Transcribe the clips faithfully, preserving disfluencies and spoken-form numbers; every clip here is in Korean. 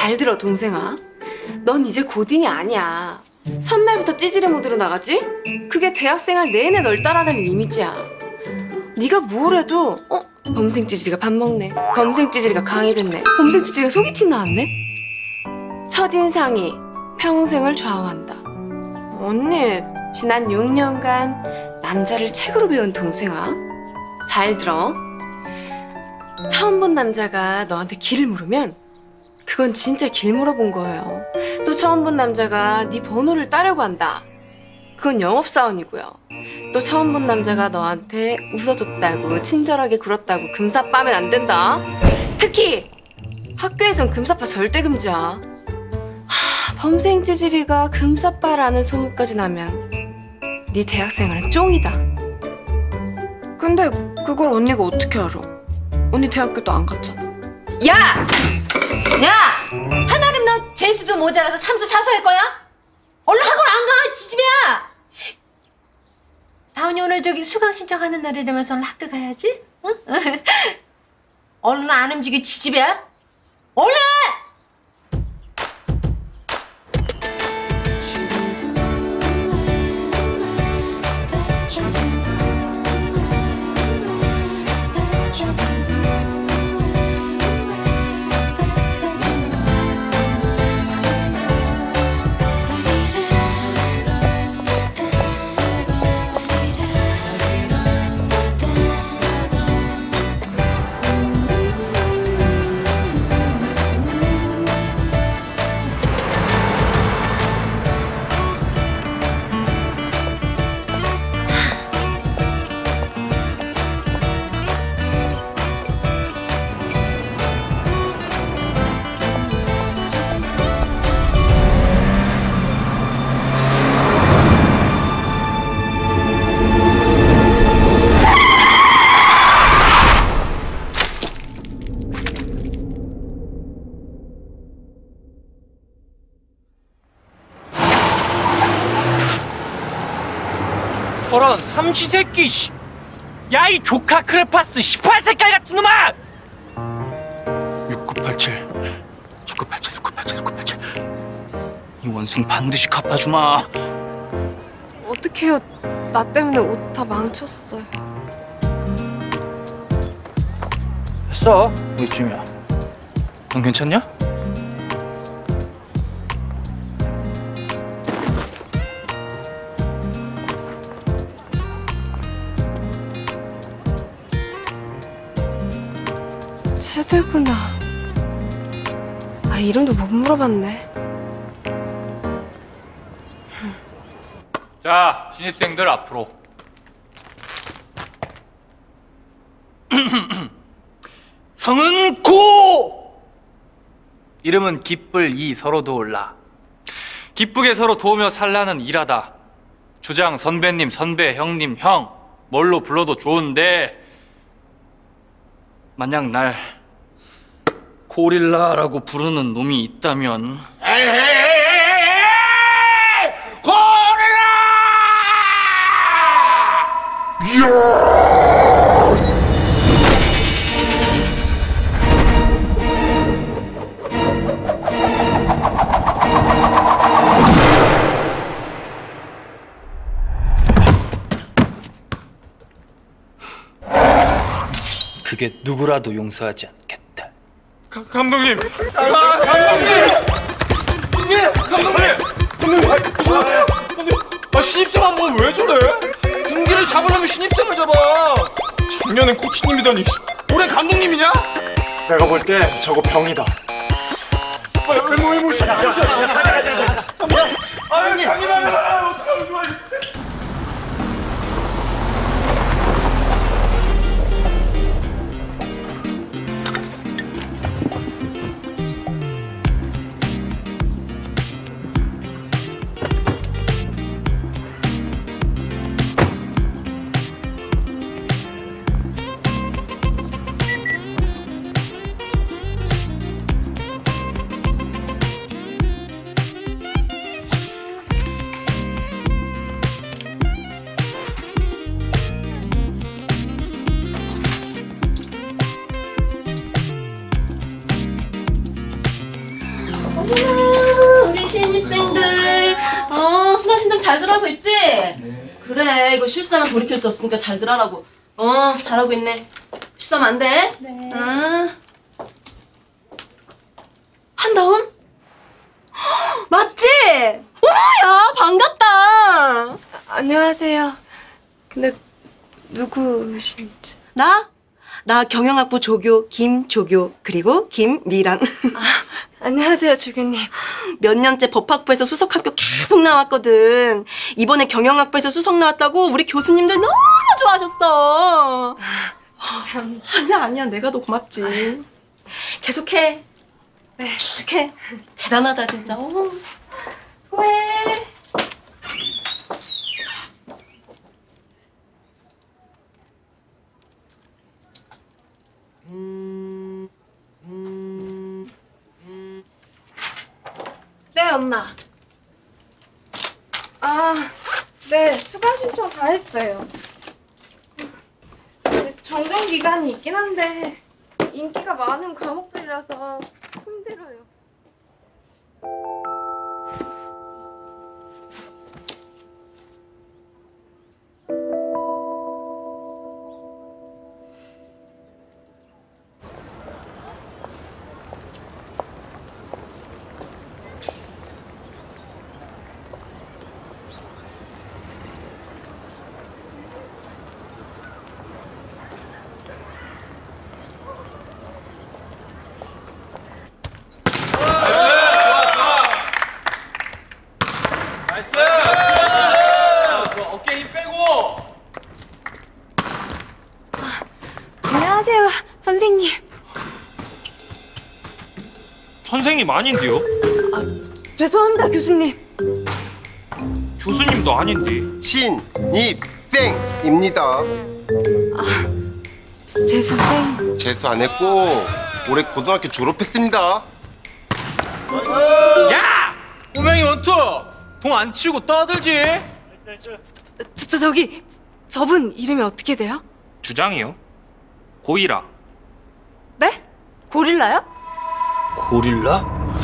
잘 들어 동생아. 넌 이제 고딩이 아니야. 첫날부터 찌질이 모드로 나가지? 그게 대학생활 내내 널 따라다닐 이미지야. 네가 뭘 해도 어? 범생 찌질이가 밥 먹네. 범생 찌질이가 강의 듣네. 범생 찌질이가 소개팅 나왔네. 첫인상이 평생을 좌우한다. 언니 지난 육 년간 남자를 책으로 배운 동생아. 잘 들어. 처음 본 남자가 너한테 길을 물으면 그건 진짜 길 물어본 거예요. 또 처음 본 남자가 네 번호를 따려고 한다. 그건 영업사원이고요. 또 처음 본 남자가 너한테 웃어줬다고 친절하게 굴었다고 금사 빠면 안 된다. 특히 학교에선 금사빠 절대 금지야. 하, 범생 찌질이가 금사빠라는 소문까지 나면 네 대학생활은 쫑이다. 근데 그걸 언니가 어떻게 알아? 언니 대학교도 안 갔잖아. 야! 야! 하나름 너 재수도 모자라서 삼수 사수 할 거야? 얼른 학원 안 가! 지집이야! 다운이 오늘 저기 수강 신청하는 날이라면서 오늘 학교 가야지? 응? 얼른 안 움직여 지집이야? 얼른! 저런 삼시세끼 씨. 야 이 조카 크레파스 십팔 색깔 같은 놈아! 육구팔칠 육구팔칠 육구팔칠 육구팔칠 이 원수는 반드시 갚아주마. 어떡해요. 나 때문에 옷 다 망쳤어요. 됐어. 이쯤이야. 넌 괜찮냐? 세대구나. 아 이름도 못 물어봤네. 자, 신입생들 앞으로. 성은 고! 이름은 기쁠 이 서로 도울라. 기쁘게 서로 도우며 살라는 일하다. 주장 선배님, 선배, 형님, 형 뭘로 불러도 좋은데 만약 날 고릴라라고 부르는 놈이 있다면 고릴라! 그게 누구라도 용서하지 않겠다. 가, 감독님! 아, 감독님! 예! 감독님! 감독님! 아, 감독님! 아, 신입생 한 번 왜 저래? 군기를 잡으려면 신입생을 잡아! 작년엔 코치님이더니 올해는 감독님이냐? 내가 볼 때 저거 병이다. 아, 외모 외모 씨! 가자 가자 가자! 아, 형님! 장님하면 어떡하면 좋아 진짜! 어머나, 우리 신입생들. 어, 수능 신청 잘들 하고 있지? 네. 그래, 이거 실수하면 돌이킬 수 없으니까 잘들 하라고. 어, 잘하고 있네. 실수하면 안 돼. 네. 응. 한다운? 맞지? 와, 야, 반갑다. 안녕하세요. 근데 누구신지? 나? 나 경영학부 조교 김조교 그리고 김미란. 안녕하세요, 조교님. 몇 년째 법학부에서 수석학교 계속 나왔거든. 이번에 경영학부에서 수석 나왔다고 우리 교수님들 너무 좋아하셨어. 감사합니다. 아니야 아니야, 내가 더 고맙지. 계속해. 네. 계속해. 대단하다 진짜. 어. 수고해. 네, 엄마. 아, 네, 수강 신청 다 했어요. 근데 정정 기간이 있긴 한데 인기가 많은 과목들이라서 힘들어요. 나이스! 좋아, 어깨 힘 빼고! 안녕하세요, 선생님. 선생님 아닌데요? 죄송합니다, 교수님. 교수님도 아닌데. 신입생입니다. 재수생. 재수 안 했고 올해 고등학교 졸업했습니다. 야! 꼬맹이 원투! 동 안 치고 떠들지? 저, 저, 저기, 저분 이름이 어떻게 돼요? 주장이요. 고이라. 네? 고릴라요? 고릴라?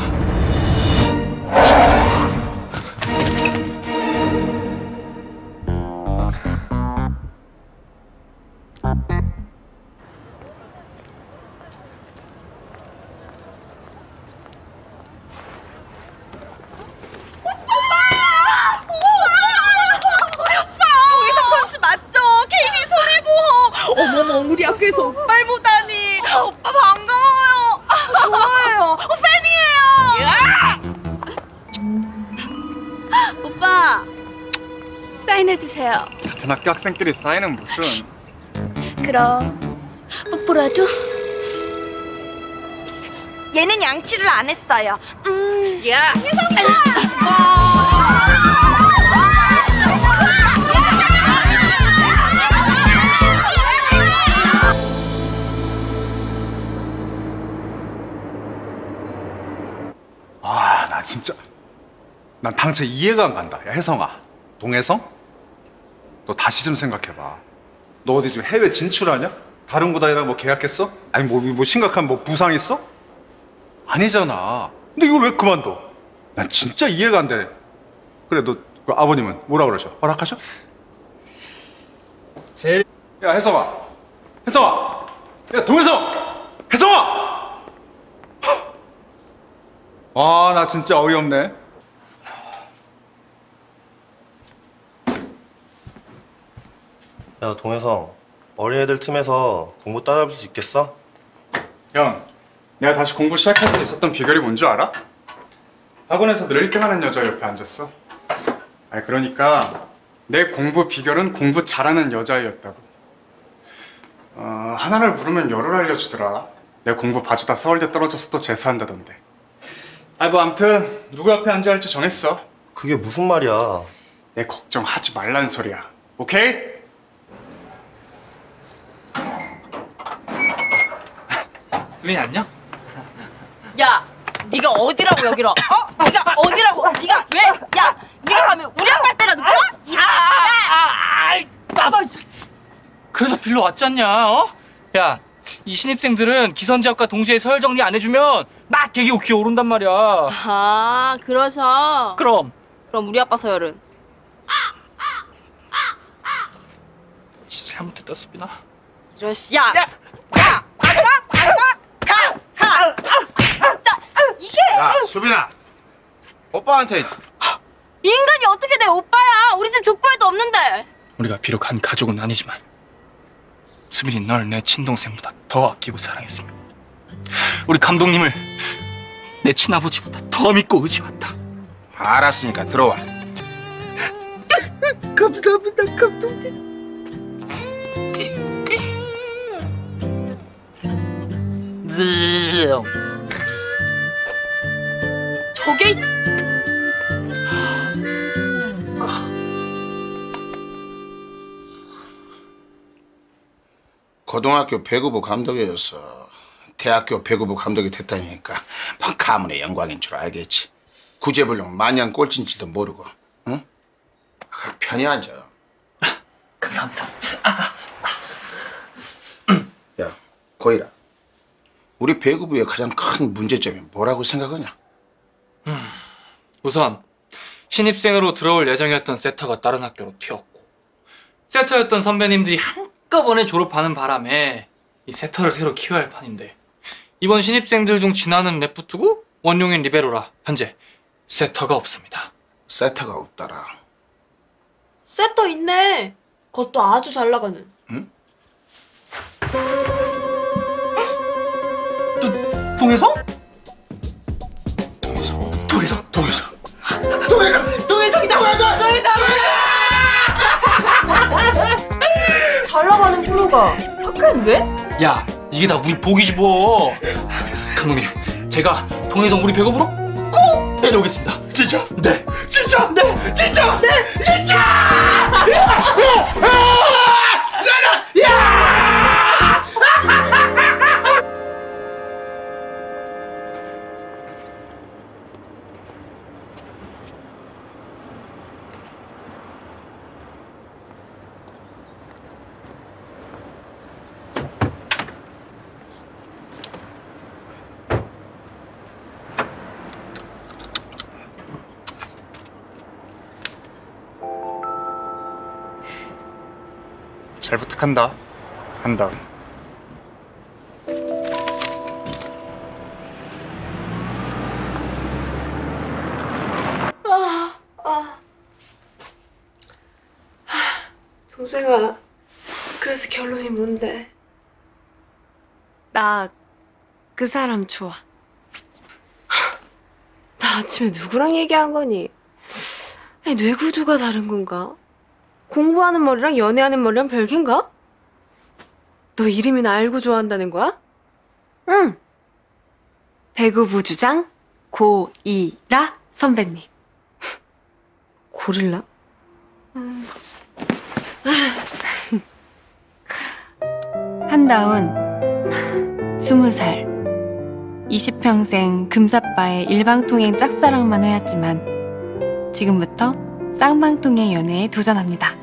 동해석 선수 맞죠? 케이디 손해보험. 어머머, 우리 학교에서 오빠를 보다니. 오빠 반가워요. 좋아요. 어, 팬이에요. 오빠 사인해주세요. 같은 학교 학생끼리 사인은 무슨. 그럼 뽀뽀라도? 얘는 양치를 안 했어요. 음. 야. 아, 나 진짜. 난 당최 이해가 안 간다. 야, 혜성아. 동혜성? 너 다시 좀 생각해봐. 너 어디 지금 해외 진출하냐? 다른 구단이랑 뭐 계약했어? 아니 뭐, 뭐 심각한 뭐 부상 있어? 아니잖아. 근데 이걸 왜 그만둬? 난 진짜 이해가 안 되네. 그래, 너 그 아버님은 뭐라 그러셔? 허락하셔? 제일 야, 혜성아. 혜성아. 야, 동혜성. 혜성아. 아, 나 진짜 어이없네. 야, 동혜성, 어린애들 틈에서 공부 따라잡을 수 있겠어? 형, 내가 다시 공부 시작할 수 있었던 비결이 뭔 줄 알아? 학원에서 늘 일 등 하는 여자 옆에 앉았어. 아니, 그러니까 내 공부 비결은 공부 잘하는 여자애였다고. 어, 하나를 물으면 열을 알려주더라. 내 공부 봐주다 서울대 떨어져서 또 재수한다던데. 아니 뭐 아무튼 누구 옆에 앉아야 할지 정했어. 그게 무슨 말이야? 내 걱정하지 말란 소리야. 오케이? 수민이 안녕? 야, 네가 어디라고 여기로? 어? 네가 어디라고? 네가 왜? 야, 네가 가면 우리 아빠 때려도 뭐? 이 아이, 나봐. 그래서 빌러 왔잖냐, 어? 야, 이 신입생들은 기선제압과 동시에 서열 정리 안 해주면 막 계기 기어 오른단 말이야. 아, 그러셔. 그럼 그럼 우리 아빠 서열은? 진짜 잘못했다 수빈아. 이러시, 야! 야! 야, 수빈아. 오빠한테 이 인간이 어떻게 내 오빠야? 우리 집 족발도 없는데. 우리가 비록 한 가족은 아니지만 수빈이 널 내 친동생보다 더 아끼고 사랑했습니다. 우리 감독님을 내 친아버지보다 더 믿고 의지했다. 알았으니까 들어와. 감사합니다 감독님. 저게 고등학교 배구부 감독이어서 대학교 배구부 감독이 됐다니까 뭐 가문의 영광인 줄 알겠지. 구제불능 마냥 꼴찌인지도 모르고. 응? 아, 편히 앉아. 감사합니다. 야, 고이라. 우리 배구부의 가장 큰 문제점이 뭐라고 생각하냐? 우선 신입생으로 들어올 예정이었던 세터가 다른 학교로 튀었고, 세터였던 선배님들이 한꺼번에 졸업하는 바람에 이 세터를 새로 키워야 할 판인데, 이번 신입생들 중 진화는 레프트고 원용인 리베로라 현재 세터가 없습니다. 세터가 없더라. 세터 있네. 그것도 아주 잘 나가는. 동해성? 동해성. 동해성? 동해성. 동해성. 동해성이다. 동해성. 잘 나가는 프로가 학교엔 왜? 야, 이게 다 우리 복이지 뭐. 감독님, 제가 동해성 우리 배구부로 꼭 데려오겠습니다. 진짜? 네. 진짜? 네. 진짜? 네. 진짜? 야! 야! 잘 부탁한다. 한다은. 동생아, 그래서 결론이 뭔데? 나 그 사람 좋아. 나 아침에 누구랑 얘기한 거니? 아니, 뇌 구조가 다른 건가? 공부하는 머리랑 연애하는 머리랑 별개인가? 너 이름이나 알고 좋아한다는 거야? 응. 배구부 주장 고이라 선배님. 고릴라? 음. 한다운, 스무 살. 이십 평생 금사빠의 일방통행 짝사랑만 해왔지만 지금부터 쌍방통행 연애에 도전합니다.